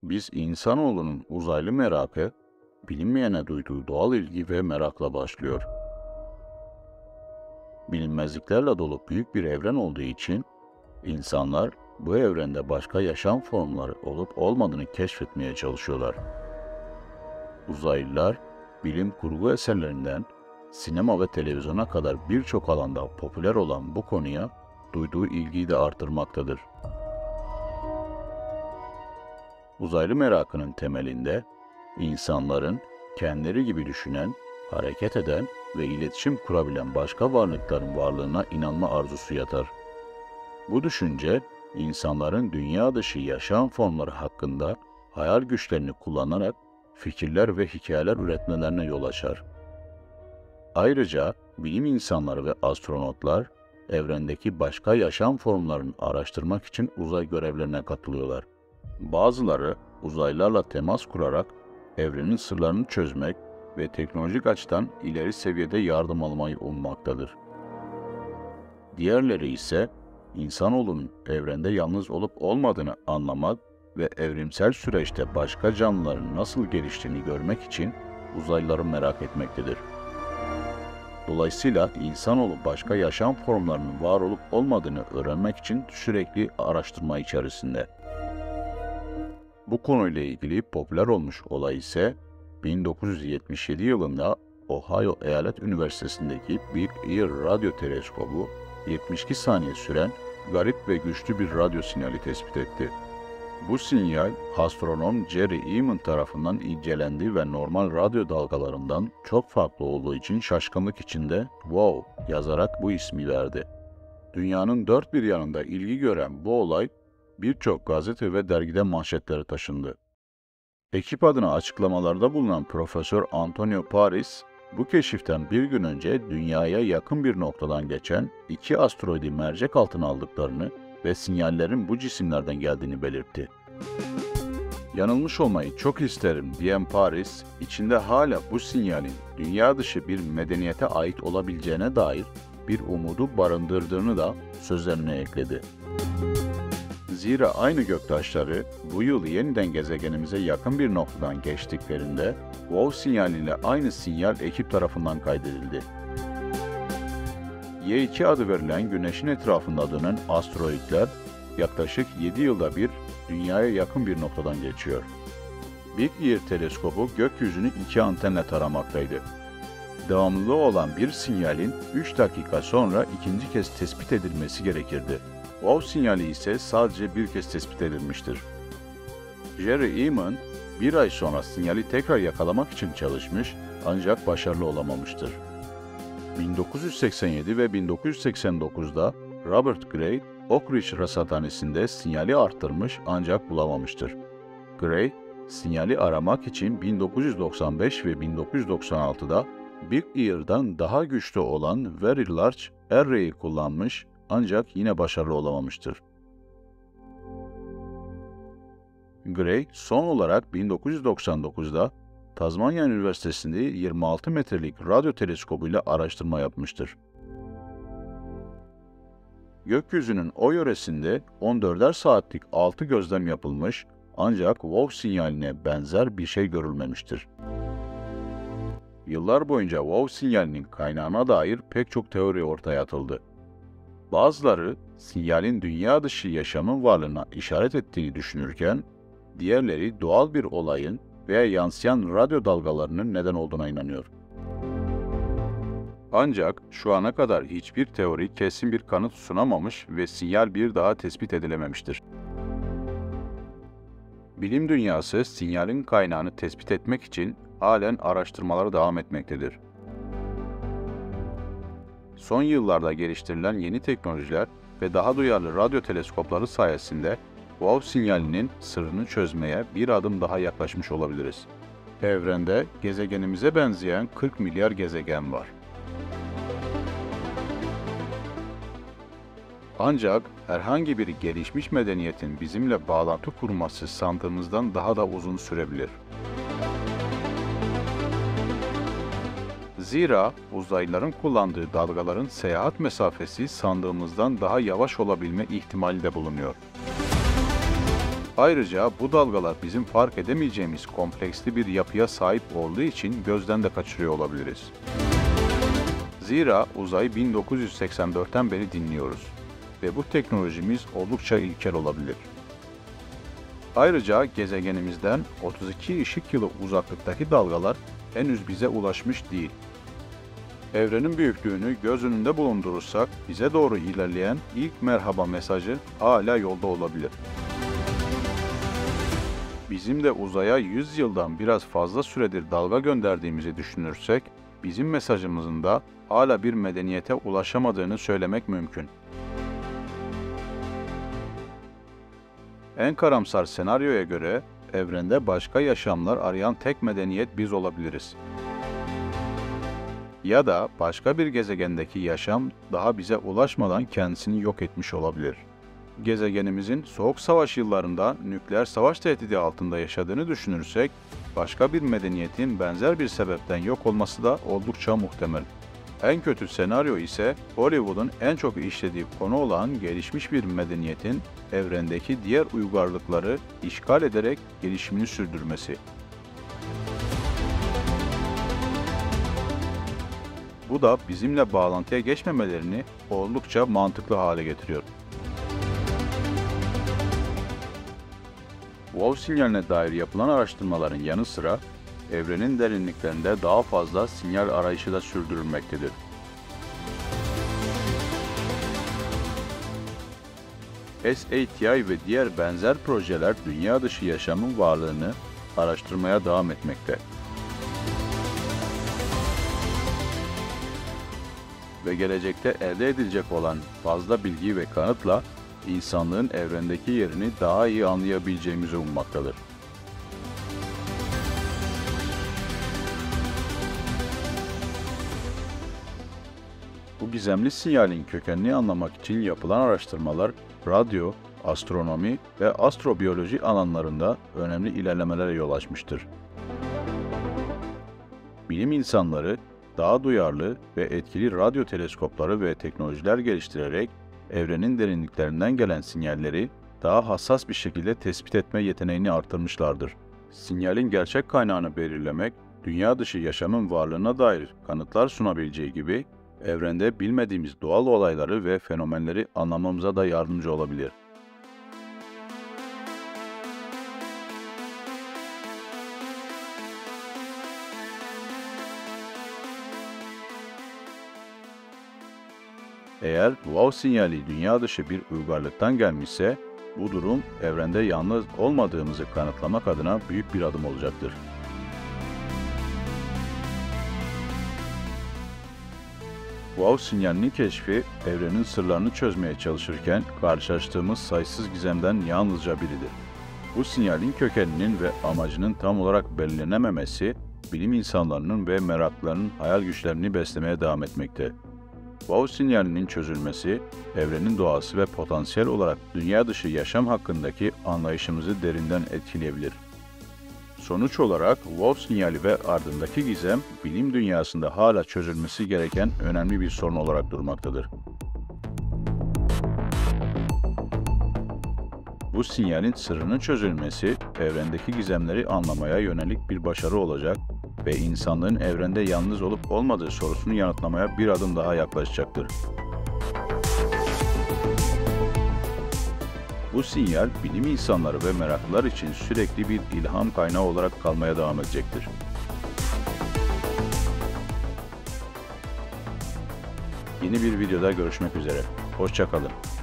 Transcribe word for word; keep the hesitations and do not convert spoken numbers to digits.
Biz insanoğlunun uzaylı merakı, bilinmeyene duyduğu doğal ilgi ve merakla başlıyor. Bilinmezliklerle dolu büyük bir evren olduğu için insanlar bu evrende başka yaşam formları olup olmadığını keşfetmeye çalışıyorlar. Uzaylılar, bilim kurgu eserlerinden sinema ve televizyona kadar birçok alanda popüler olan bu konuya duyduğu ilgiyi de artırmaktadır. Uzaylı merakının temelinde insanların kendileri gibi düşünen, hareket eden ve iletişim kurabilen başka varlıkların varlığına inanma arzusu yatar. Bu düşünce, insanların dünya dışı yaşam formları hakkında hayal güçlerini kullanarak fikirler ve hikayeler üretmelerine yol açar. Ayrıca bilim insanları ve astronotlar, evrendeki başka yaşam formlarını araştırmak için uzay görevlerine katılıyorlar. Bazıları uzaylılarla temas kurarak evrenin sırlarını çözmek ve teknolojik açıdan ileri seviyede yardım almayı ummaktadır. Diğerleri ise insanoğlunun evrende yalnız olup olmadığını anlamak ve evrimsel süreçte başka canlıların nasıl geliştiğini görmek için uzaylıları merak etmektedir. Dolayısıyla insanoğlu başka yaşam formlarının var olup olmadığını öğrenmek için sürekli araştırma içerisinde. Bu konuyla ilgili popüler olmuş olay ise bin dokuz yüz yetmiş yedi yılında Ohio Eyalet Üniversitesi'ndeki Big Ear radyo teleskobu yetmiş iki saniye süren garip ve güçlü bir radyo sinyali tespit etti. Bu sinyal astronom Jerry Eamon tarafından incelendi ve normal radyo dalgalarından çok farklı olduğu için şaşkınlık içinde "Wow" yazarak bu ismi verdi. Dünyanın dört bir yanında ilgi gören bu olay birçok gazete ve dergide manşetlere taşındı. Ekip adına açıklamalarda bulunan Profesör Antonio Paris, bu keşiften bir gün önce dünyaya yakın bir noktadan geçen iki asteroidi mercek altına aldıklarını ve sinyallerin bu cisimlerden geldiğini belirtti. Yanılmış olmayı çok isterim diyen Paris, içinde hala bu sinyalin dünya dışı bir medeniyete ait olabileceğine dair bir umudu barındırdığını da sözlerine ekledi. Zira aynı göktaşları bu yıl yeniden gezegenimize yakın bir noktadan geçtiklerinde Wow sinyaliyle aynı sinyal ekip tarafından kaydedildi. Y iki adı verilen Güneş'in etrafında dönen asteroidler yaklaşık yedi yılda bir Dünya'ya yakın bir noktadan geçiyor. Big Ear teleskobu gökyüzünü iki antenle taramaktaydı. Devamlılığı olan bir sinyalin üç dakika sonra ikinci kez tespit edilmesi gerekirdi. Wow sinyali ise sadece bir kez tespit edilmiştir. Jerry Eamon, bir ay sonra sinyali tekrar yakalamak için çalışmış ancak başarılı olamamıştır. bin dokuz yüz seksen yedi ve bin dokuz yüz seksen dokuzda Robert Gray, Oak Ridge rasathanesinde sinyali arttırmış ancak bulamamıştır. Gray, sinyali aramak için bin dokuz yüz doksan beş ve bin dokuz yüz doksan altıda Big Ear'dan daha güçlü olan Very Large Array'i kullanmış ancak yine başarılı olamamıştır. Gray son olarak bin dokuz yüz doksan dokuzda Tazmanya Üniversitesi'nde yirmi altı metrelik radyo teleskobuyla araştırma yapmıştır. Gökyüzünün o yöresinde on dörder saatlik altı gözlem yapılmış ancak Wow sinyaline benzer bir şey görülmemiştir. Yıllar boyunca Wow sinyalinin kaynağına dair pek çok teori ortaya atıldı. Bazıları sinyalin dünya dışı yaşamın varlığına işaret ettiğini düşünürken, diğerleri doğal bir olayın veya yansıyan radyo dalgalarının neden olduğuna inanıyor. Ancak şu ana kadar hiçbir teori kesin bir kanıt sunamamış ve sinyal bir daha tespit edilememiştir. Bilim dünyası sinyalin kaynağını tespit etmek için halen araştırmalara devam etmektedir. Son yıllarda geliştirilen yeni teknolojiler ve daha duyarlı radyo teleskopları sayesinde Wow sinyalinin sırrını çözmeye bir adım daha yaklaşmış olabiliriz. Evrende gezegenimize benzeyen kırk milyar gezegen var. Ancak herhangi bir gelişmiş medeniyetin bizimle bağlantı kurması sandığımızdan daha da uzun sürebilir. Zira uzaylıların kullandığı dalgaların seyahat mesafesi sandığımızdan daha yavaş olabilme ihtimali de bulunuyor. Ayrıca bu dalgalar bizim fark edemeyeceğimiz kompleksli bir yapıya sahip olduğu için gözden de kaçırıyor olabiliriz. Zira uzayı bin dokuz yüz seksen dörtten beri dinliyoruz ve bu teknolojimiz oldukça ilkel olabilir. Ayrıca gezegenimizden otuz iki ışık yılı uzaklıktaki dalgalar henüz bize ulaşmış değil. Evrenin büyüklüğünü göz önünde bulundurursak bize doğru ilerleyen ilk merhaba mesajı hala yolda olabilir. Bizim de uzaya yüz yıldan biraz fazla süredir dalga gönderdiğimizi düşünürsek, bizim mesajımızın da hala bir medeniyete ulaşamadığını söylemek mümkün. En karamsar senaryoya göre, evrende başka yaşamlar arayan tek medeniyet biz olabiliriz. Ya da başka bir gezegendeki yaşam daha bize ulaşmadan kendisini yok etmiş olabilir. Gezegenimizin Soğuk Savaş yıllarında nükleer savaş tehdidi altında yaşadığını düşünürsek, başka bir medeniyetin benzer bir sebepten yok olması da oldukça muhtemel. En kötü senaryo ise Hollywood'un en çok işlediği konu olan gelişmiş bir medeniyetin evrendeki diğer uygarlıkları işgal ederek gelişimini sürdürmesi. Bu da bizimle bağlantıya geçmemelerini oldukça mantıklı hale getiriyor. Wow sinyaline dair yapılan araştırmaların yanı sıra, evrenin derinliklerinde daha fazla sinyal arayışı da sürdürülmektedir. S A T I ve diğer benzer projeler dünya dışı yaşamın varlığını araştırmaya devam etmekte. Ve gelecekte elde edilecek olan fazla bilgi ve kanıtla insanlığın evrendeki yerini daha iyi anlayabileceğimizi ummaktadır. Bu gizemli sinyalin kökenini anlamak için yapılan araştırmalar, radyo, astronomi ve astrobiyoloji alanlarında önemli ilerlemelere yol açmıştır. Bilim insanları, daha duyarlı ve etkili radyo teleskopları ve teknolojiler geliştirerek, evrenin derinliklerinden gelen sinyalleri daha hassas bir şekilde tespit etme yeteneğini artırmışlardır. Sinyalin gerçek kaynağını belirlemek, dünya dışı yaşamın varlığına dair kanıtlar sunabileceği gibi, evrende bilmediğimiz doğal olayları ve fenomenleri anlamamıza da yardımcı olabilir. Eğer wow sinyali dünya dışı bir uygarlıktan gelmişse, bu durum evrende yalnız olmadığımızı kanıtlamak adına büyük bir adım olacaktır. Wow sinyalinin keşfi, evrenin sırlarını çözmeye çalışırken karşılaştığımız sayısız gizemden yalnızca biridir. Bu sinyalin kökeninin ve amacının tam olarak belirlenememesi, bilim insanlarının ve meraklılarının hayal güçlerini beslemeye devam etmekte. Wow sinyalinin çözülmesi, evrenin doğası ve potansiyel olarak dünya dışı yaşam hakkındaki anlayışımızı derinden etkileyebilir. Sonuç olarak wow sinyali ve ardındaki gizem, bilim dünyasında hala çözülmesi gereken önemli bir sorun olarak durmaktadır. Bu sinyalin sırrının çözülmesi, evrendeki gizemleri anlamaya yönelik bir başarı olacak ve insanlığın evrende yalnız olup olmadığı sorusunu yanıtlamaya bir adım daha yaklaşacaktır. Bu sinyal, bilim insanları ve meraklılar için sürekli bir ilham kaynağı olarak kalmaya devam edecektir. Yeni bir videoda görüşmek üzere. Hoşça kalın.